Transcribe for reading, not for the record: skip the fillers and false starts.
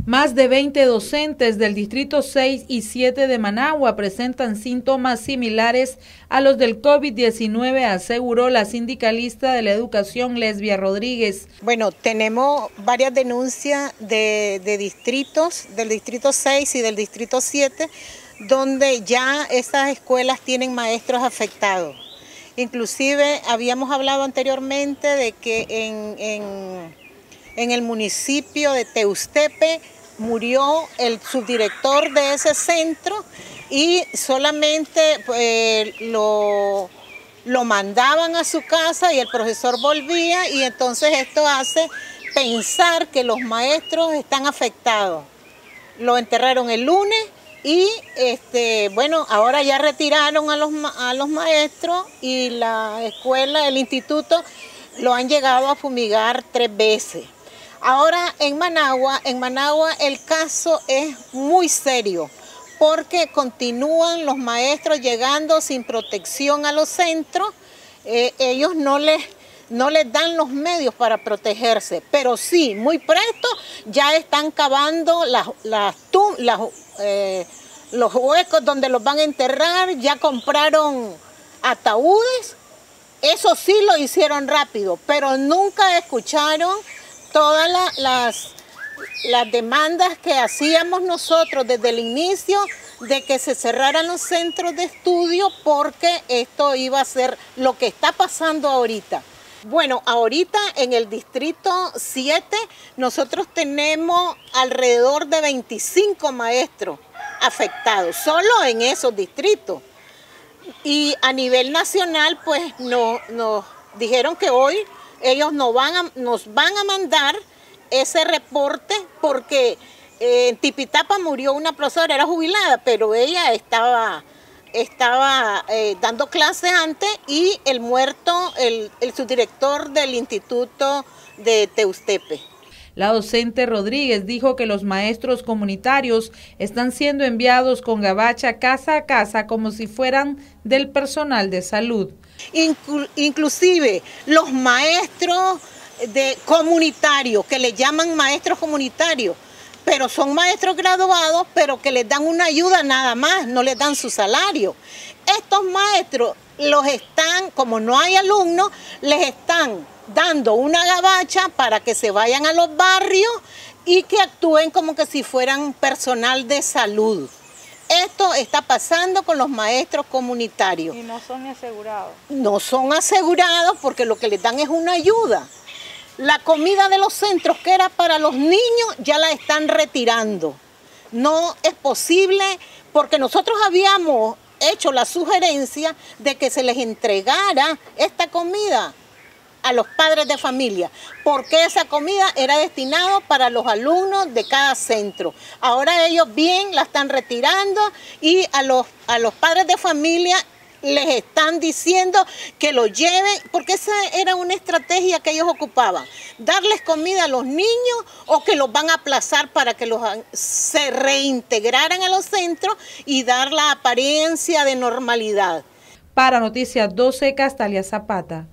Más de 20 docentes del Distrito 6 y 7 de Managua presentan síntomas similares a los del COVID-19, aseguró la sindicalista de la educación, Lesbia Rodríguez. Bueno, tenemos varias denuncias de distritos, del Distrito 6 y del Distrito 7, donde ya estas escuelas tienen maestros afectados. Inclusive habíamos hablado anteriormente de que en el municipio de Teustepe murió el subdirector de ese centro y solamente lo mandaban a su casa y el profesor volvía, y entonces esto hace pensar que los maestros están afectados. Lo enterraron el lunes y bueno, ahora ya retiraron a los maestros, y la escuela, el instituto, lo han llegado a fumigar 3 veces. Ahora en Managua el caso es muy serio, porque continúan los maestros llegando sin protección a los centros. Ellos no les dan los medios para protegerse, pero sí, muy presto ya están cavando los huecos donde los van a enterrar. Ya compraron ataúdes, eso sí lo hicieron rápido, pero nunca escucharon todas las demandas que hacíamos nosotros desde el inicio de que se cerraran los centros de estudio, porque esto iba a ser lo que está pasando ahorita. Bueno, ahorita en el Distrito 7 nosotros tenemos alrededor de 25 maestros afectados, solo en esos distritos. Y a nivel nacional, pues nos dijeron que hoy ellos nos van a mandar ese reporte, porque en Tipitapa murió una profesora, era jubilada, pero ella estaba dando clases antes, y el muerto, el subdirector del instituto de Teustepe. La docente Rodríguez dijo que los maestros comunitarios están siendo enviados con gabacha casa a casa como si fueran del personal de salud. Inclusive los maestros comunitarios, que le llaman maestros comunitarios, pero son maestros graduados, pero que les dan una ayuda nada más, no les dan su salario. Estos maestros como no hay alumnos, les están dando una gabacha para que se vayan a los barrios y que actúen como que si fueran personal de salud. Esto está pasando con los maestros comunitarios. ¿Y no son asegurados? No son asegurados, porque lo que les dan es una ayuda. La comida de los centros, que era para los niños, ya la están retirando. No es posible, porque nosotros habíamos hecho la sugerencia de que se les entregara esta comida a los padres de familia, porque esa comida era destinada para los alumnos de cada centro. Ahora ellos bien la están retirando, y a los padres de familia les están diciendo que lo lleven, porque esa era una estrategia que ellos ocupaban: darles comida a los niños, o que los van a aplazar para que se reintegraran a los centros y dar la apariencia de normalidad. Para Noticias 12, Castalia Zapata.